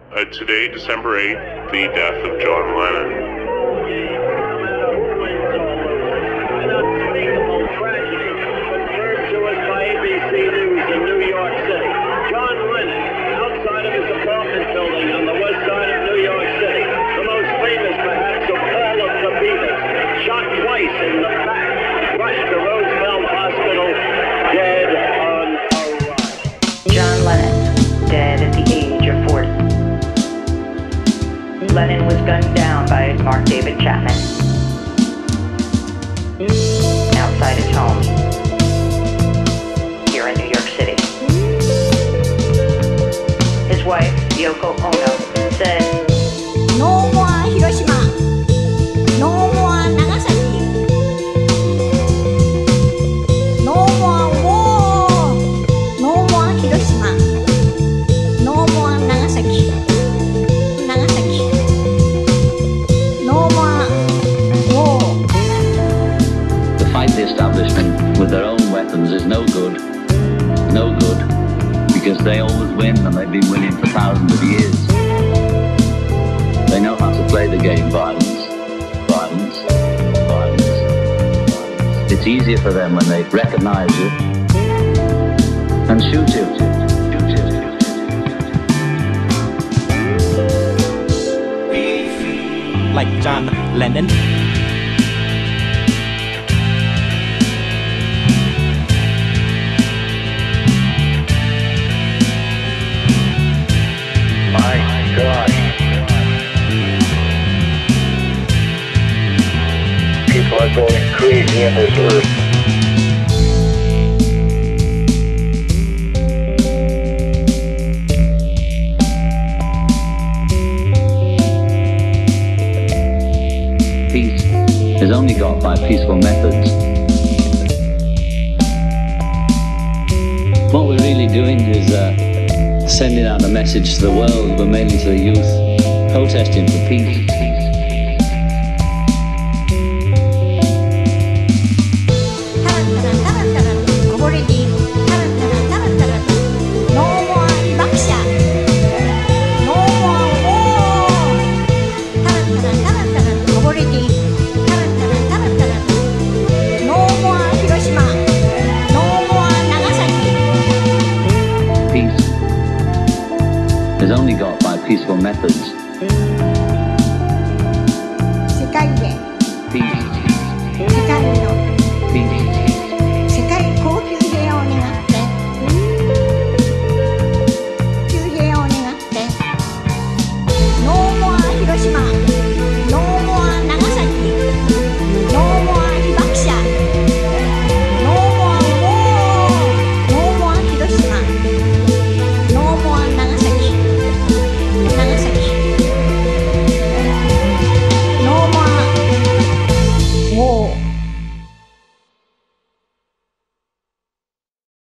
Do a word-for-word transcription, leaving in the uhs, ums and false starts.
Uh, today, December eighth, the death of John Lennon. Building on the west side of New York City. The most famous, perhaps, of all of the Beatles. Shot twice in the back. Rushed to Roosevelt Hospital. Dead on arrival. John Lennon, dead at the age of forty. Lennon was gunned down by Mark David Chapman outside his home here in New York City. His wife, Yoko Ono, said, "No more Hiroshima, no more Nagasaki, no more war, no more Hiroshima, no more Nagasaki, Nagasaki, no more war." To fight the establishment with their own weapons is no good, no good. Because they always win, and they've been winning for thousands of years. They know how to play the game violence, violence, violence. It's easier for them when they recognize it and shoot it. Like John Lennon. My God. People are going crazy on this earth. Peace is only got by peaceful methods. What we're really doing is uh, sending out a message to the world, but mainly to the youth, protesting for peace. Is only got by peaceful methods. Peace. Peace.